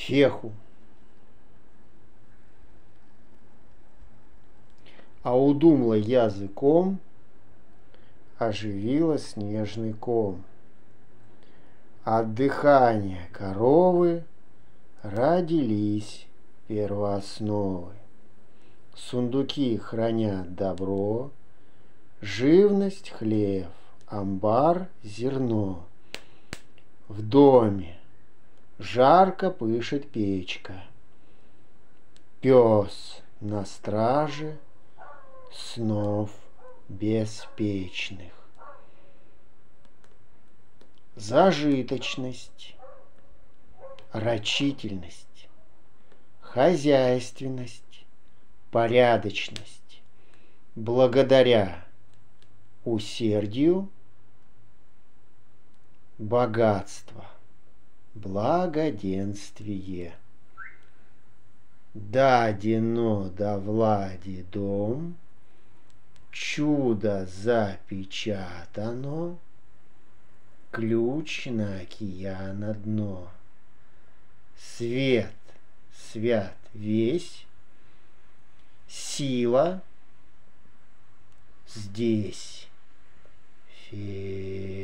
феху. А удумла языком, оживила снежный ком. От дыхания коровы родились первоосновы. Сундуки хранят добро, живность, хлеб, амбар, зерно. В доме жарко пышет печка, пес на страже снов беспечных. Зажиточность, рачительность, хозяйственность, порядочность, благодаря усердию, богатство, благоденствие. Дадено до влади дом, чудо запечатано, ключ на океана дно. Свет свят весь, сила здесь.